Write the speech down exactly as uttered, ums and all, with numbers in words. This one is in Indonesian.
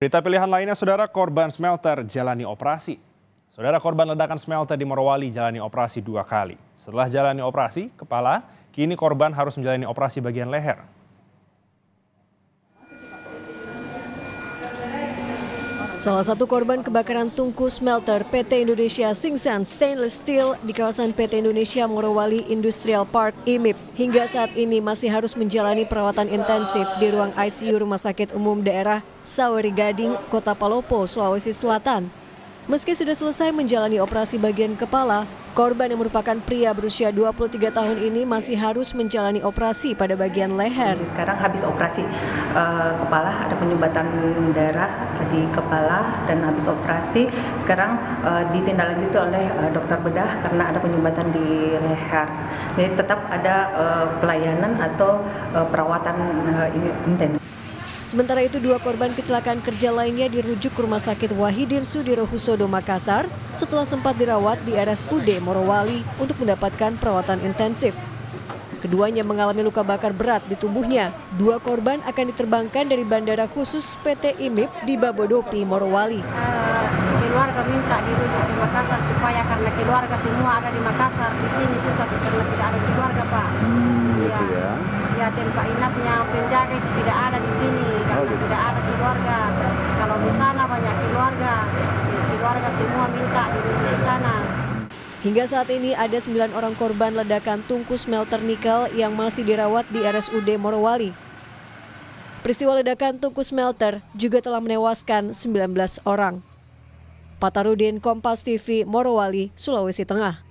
Berita pilihan lainnya, saudara, korban smelter jalani operasi. Saudara, korban ledakan smelter di Morowali jalani operasi dua kali. Setelah jalani operasi kepala, kini korban harus menjalani operasi bagian leher. Salah satu korban kebakaran tungku smelter P T Indonesia Singsan Stainless Steel di kawasan P T Indonesia Morowali Industrial Park I M I P hingga saat ini masih harus menjalani perawatan intensif di ruang I C U Rumah Sakit Umum Daerah Saweri Gading, Kota Palopo, Sulawesi Selatan. Meski sudah selesai menjalani operasi bagian kepala, korban yang merupakan pria berusia dua puluh tiga tahun ini masih harus menjalani operasi pada bagian leher. Sekarang habis operasi uh, kepala, ada penyumbatan darah di kepala dan habis operasi. Sekarang uh, ditindaklanjuti oleh uh, dokter bedah karena ada penyumbatan di leher. Jadi tetap ada uh, pelayanan atau uh, perawatan uh, intensif. Sementara itu, dua korban kecelakaan kerja lainnya dirujuk ke Rumah Sakit Wahidin Sudirohusodo Makassar setelah sempat dirawat di R S U D Morowali untuk mendapatkan perawatan intensif. Keduanya mengalami luka bakar berat di tubuhnya. Dua korban akan diterbangkan dari Bandara Khusus P T I M I P di Babodopi, Morowali. Uh, keluarga minta dirujuk di Makassar supaya karena keluarga semua ada di Makassar. Di sini susah karena tidak ada keluarga, Pak. Hmm, ya. gitu ya. Ya, tempat inapnya penjaga itu tidak ada di sini karena oh, gitu. Tidak ada keluarga. Kalau di sana banyak keluarga, keluarga semua minta dirujuk di sana. Hingga saat ini ada sembilan orang korban ledakan tungku smelter nikel yang masih dirawat di R S U D Morowali. Peristiwa ledakan tungku smelter juga telah menewaskan sembilan belas orang. Patarudin, Kompas T V, Morowali, Sulawesi Tengah.